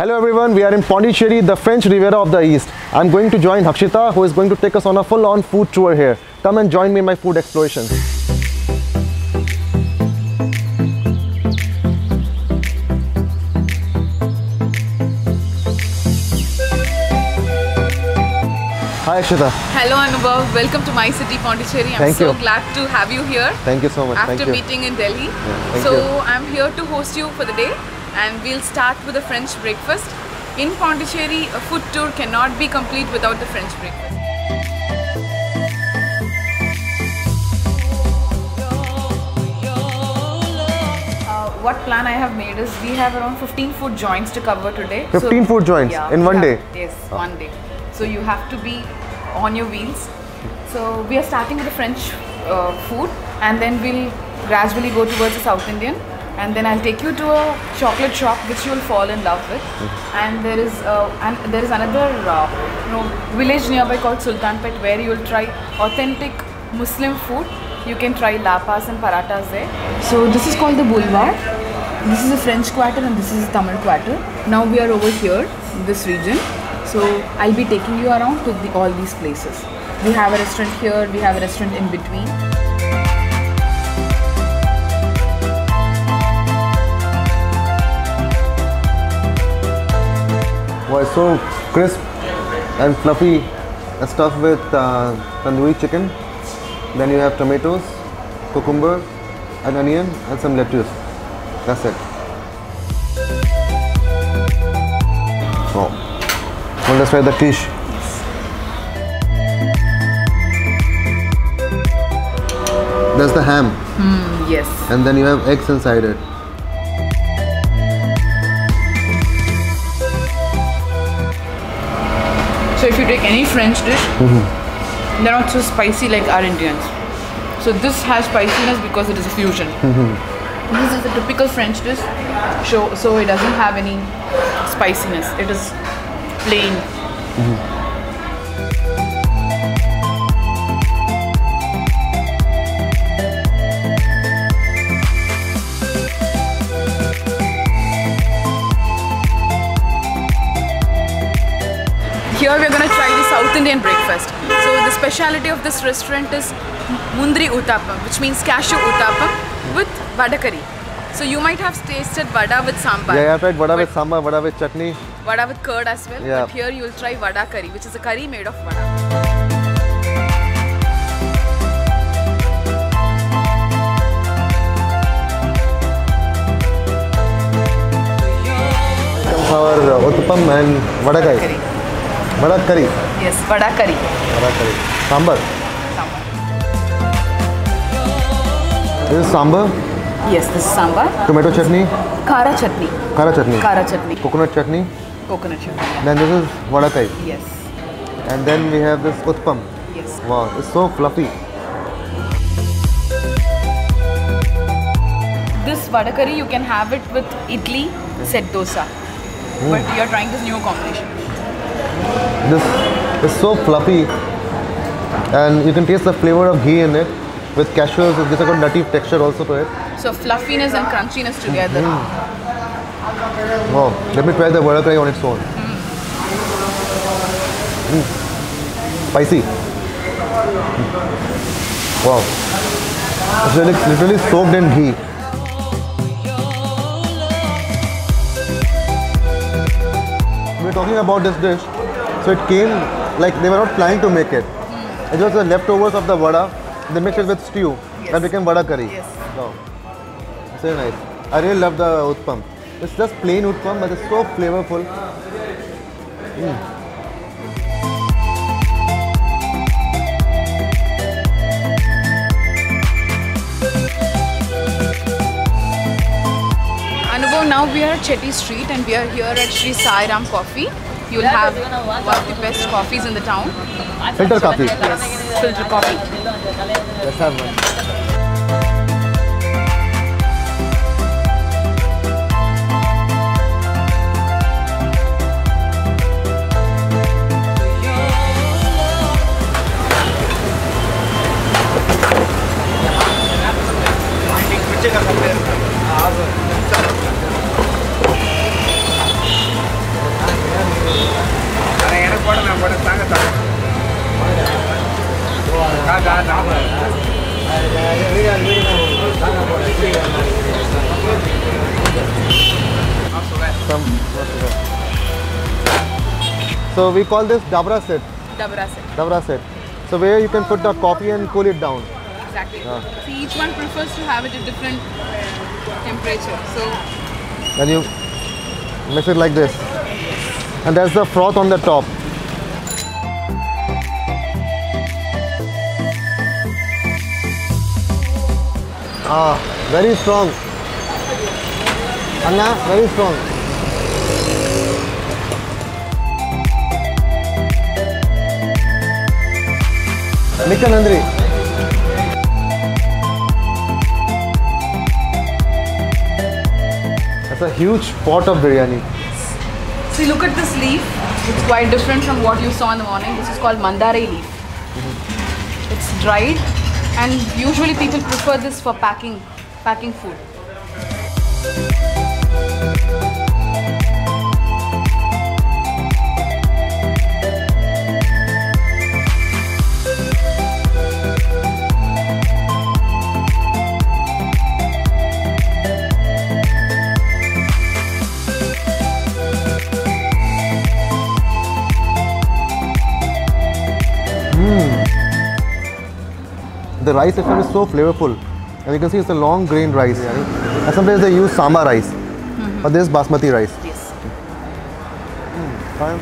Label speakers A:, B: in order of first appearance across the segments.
A: Hello everyone, we are in Pondicherry, the French Riviera of the East. I'm going to join Hakshita, who is going to take us on a full-on food tour here. Come and join me in my food exploration. Hi Akshita.
B: Hello Anubhav, welcome to my city Pondicherry. I'm so glad to have you here.
A: Thank you so much.
B: After meeting in Delhi. I'm here to host you for the day and we'll start with a French breakfast. In Pondicherry, a food tour cannot be complete without the French breakfast. What plan I have made is we have around 15 food joints to cover today.
A: 15 food joints in one day?
B: Yes, one day. So you have to be on your wheels. So we are starting with the French food and then we'll gradually go towards the South Indian, and then I'll take you to a chocolate shop which you will fall in love with. And there is another village nearby called Sultanpet where you will try authentic Muslim food. You can try lapas and parathas there. So this is called the Boulevard. This is a French quarter and this is a Tamil quarter. Now we are over here in this region. So I'll be taking you around to all these places. We have a restaurant here, we have a restaurant in between.
A: Wow, it's so crisp and fluffy and stuffed with tandoori chicken. Then you have tomatoes, cucumber, an onion and some lettuce. That's it. Wow. Well, let's try the quiche. That's the ham.
B: Yes.
A: And then you have eggs inside it.
B: So if you take any French dish, they're not so spicy like our Indians. So this has spiciness because it is a fusion. This is a typical French dish, so it doesn't have any spiciness. It is plain. Here we are going to try the South Indian breakfast. So the speciality of this restaurant is Mundri Uttapam, which means cashew uttapam with vada curry. So you might have tasted vada with sambar.
A: Yeah, I've tried vada with sambar, vada with chutney.
B: Vada with curd as well.
A: Yeah.
B: But here you will try vada curry, which is a curry made of vada.
A: Our uttapam and vada curry. Vada curry.
B: Yes, vada curry.
A: Vada curry. Sambar. This is sambar.
B: Yes, this is sambar.
A: Tomato chutney.
B: Khara chutney.
A: Khara chutney.
B: Khara chutney.
A: Coconut chutney.
B: Coconut chutney.
A: Then this is vada curry.
B: Yes.
A: And then we have this uttapam.
B: Yes.
A: Wow, it's so fluffy.
B: This vada curry you can have it with idli, set dosa. But we are trying this new combination.
A: This is so fluffy, and you can taste the flavor of ghee in it with cashews. This has got nutty texture also to it.
B: So fluffiness and crunchiness together.
A: Wow, let me try the vada curry on its own. Spicy. Wow, it's literally soaked in ghee. We're talking about this dish. So it came like they were not planning to make it. It was the leftovers of the vada. They mixed it with stew and became vada curry.
B: Yes.
A: Wow. It's very nice. I really love the uttapam. It's just plain uttapam, but it's so flavorful.
B: Anubhav, now we are at Chetty Street and we are here at Sri Sai Ram Coffee. You will have one of the best coffees in the town.
A: Filter coffee.
B: Yes, filter coffee.
A: Let's have one. some. So we call this dabra set.
B: Dabra set.
A: Dabra set. So where you can put the coffee and cool it down.
B: Exactly. See, each one prefers to have it at different temperature. So
A: Then you mix it like this. And that's the froth on the top. Ah, very strong. Anna, very strong. Nikka Nandri. That's a huge pot of biryani.
B: see, look at this leaf. It's quite different from what you saw in the morning. This is called mandare leaf. It's dried, and usually people prefer this for packing food.
A: The rice itself is so flavorful, and you can see it's a long grained rice. And sometimes they use samba rice, but this is basmati rice.
B: Yes.
A: Fine.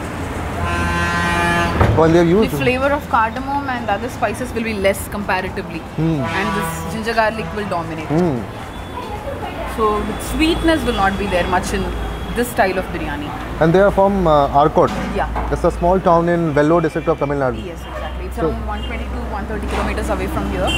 A: Well, they have
B: The
A: used.
B: flavor of cardamom and other spices will be less comparatively, and this ginger garlic will dominate. So the sweetness will not be there much in this style of biryani.
A: And they are from Arcot.
B: Yeah.
A: That's a small town in Vellore district of Tamil Nadu.
B: Yes, exactly. It's around 120 to 130 kilometers away from here.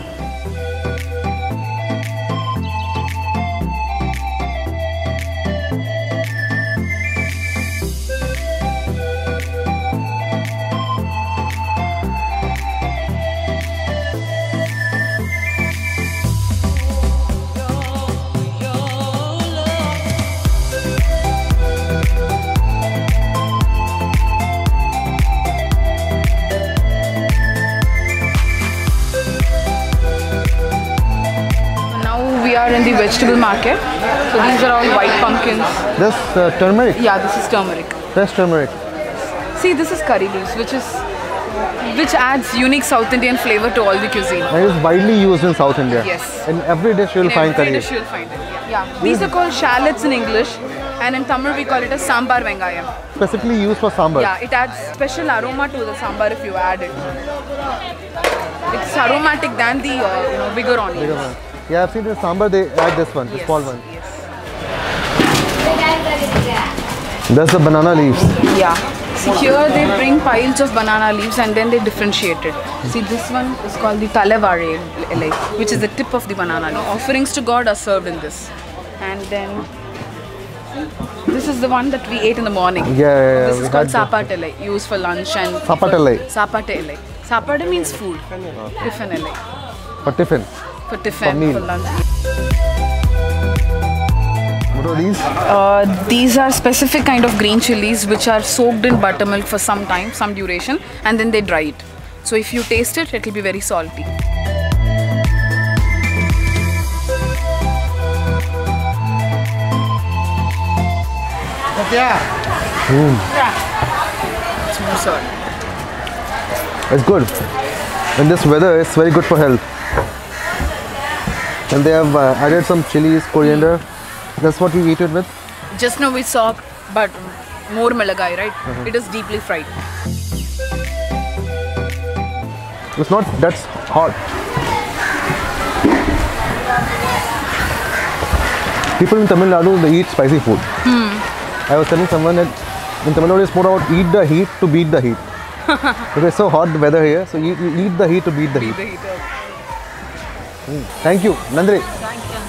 B: We are in the vegetable market. So these are all white pumpkins.
A: This turmeric,
B: Yeah, this is turmeric.
A: fresh turmeric.
B: See, this is curry leaves, which adds unique South Indian flavor to all the cuisine.
A: And it is widely used in South India.
B: Yes.
A: In every dish you will
B: In
A: find
B: every
A: curry.
B: dish you'll find it. Yeah. These are called shallots in English, and in Tamil we call it as sambar vengayam.
A: Specifically used for sambar.
B: Yeah, it adds special aroma to the sambar if you add it. It's aromatic than the bigger onions.
A: Yeah, I've seen the sambar, they add this one, the
B: Yes,
A: small one.
B: yes.
A: That's the banana leaves.
B: Yeah. See, here they bring piles of banana leaves and then they differentiate it. See, this one is called the talevare elai, which is the tip of the banana leaf. Offerings to God are served in this. And then this is the one that we ate in the morning.
A: Yeah,
B: This
A: we
B: is called
A: had
B: sapat elai, used for lunch and
A: Sapat elai.
B: Sapat elai. Sapat means food. Tiffin elai.
A: For tiffin.
B: For tiffin,
A: meal.
B: for lunch.
A: What are these?
B: These are specific kind of green chilies which are soaked in buttermilk for some time, some duration, and then they dry it. So if you taste it, it will be very salty. It's more salt.
A: It's good. In this weather, it's very good for health. And they have added some chilies, coriander. That's what we eat it with.
B: Just now we saw, but more malagai, right? It is deeply fried.
A: It's not that's hot. People in Tamil Nadu, they eat spicy food. I was telling someone that in Tamil Nadu, it's more about eat the heat to beat the heat. Because it's so hot the weather here, so you eat the heat to beat the heat. Thank you, Nandri.
B: Thank you.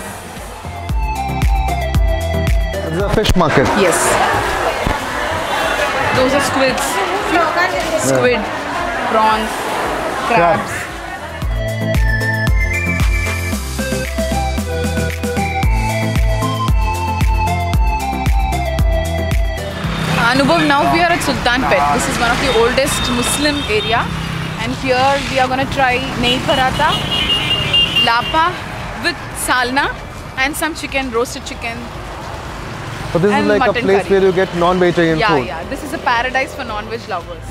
A: This is a fish market.
B: Yes. Those are squids. Squid, prawns, crabs. Anubhav, now we are at Sultanpet. This is one of the oldest Muslim area, and here we are going to try nahi paratha, lapa with salna and some chicken, roasted chicken.
A: So this is
B: and
A: like a
B: mutton
A: place
B: curry.
A: where you get non-vegetarian
B: Yeah,
A: food.
B: yeah. This is a paradise for non-veg lovers.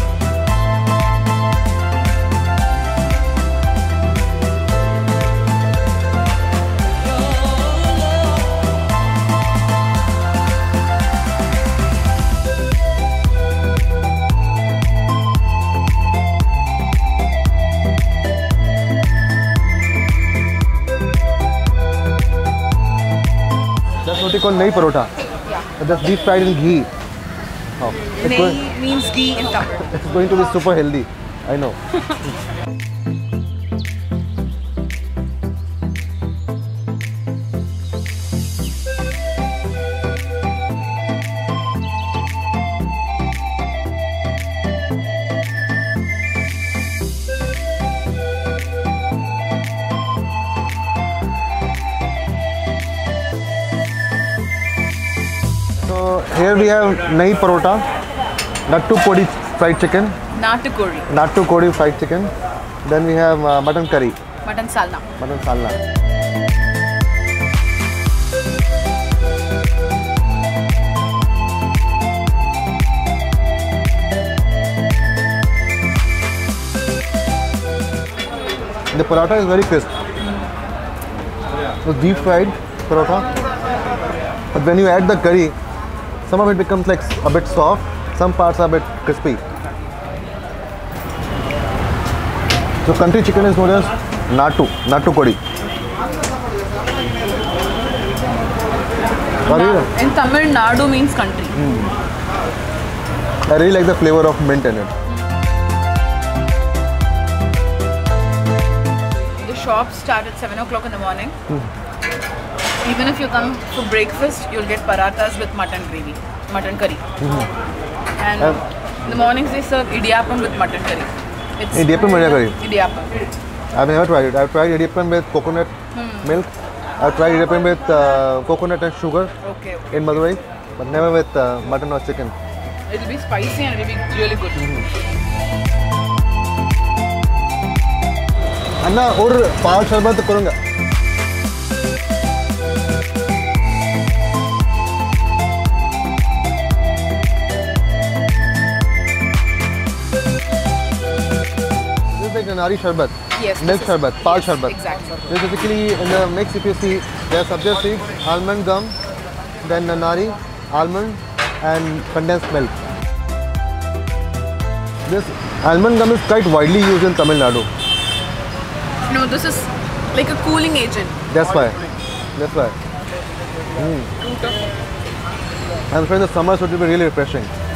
A: That's what you call nahi parota.
B: Yeah.
A: That's deep fried in ghee. Oh,
B: Nehi means ghee in Tamil.
A: it's going to be super healthy. I know. So here we have nahi parota, nattu kodi fried chicken,
B: Natukori.
A: nattu kodi fried chicken. Then we have mutton curry,
B: Mutton salna.
A: mutton salna. The paratha is very crisp. It's deep fried paratha. But when you add the curry, some of it becomes like a bit soft, some parts are a bit crispy. So country chicken is known as nattu kodi.
B: In Tamil Nadu means country.
A: I really like the flavor of mint in it.
B: The shops start at 7 o'clock in the morning. Even if you come for breakfast, you'll get parathas with mutton gravy, mutton curry. And in the mornings they serve idiyappam with mutton curry. It's
A: Idiyappam mutton curry?
B: Idiyappam.
A: I've never tried it. I've tried idiyappam with coconut milk. I've tried idiyappam with coconut and sugar
B: Okay.
A: in Madurai, but never with mutton or chicken.
B: It'll be spicy and it'll be really good.
A: अन्ना और पाल शरबत करूँगा. This is like a nari sharbat.
B: Yes.
A: Milk
B: this is-
A: sharbat, pal
B: yes,
A: sharbat.
B: Exactly.
A: This is basically in the mix. If you see, there are sabja seeds, almond gum, then nari, almond, and condensed milk. This almond gum is quite widely used in Tamil Nadu.
B: No, this is like a cooling agent.
A: That's why. That's why. I'm afraid the summers would be really refreshing.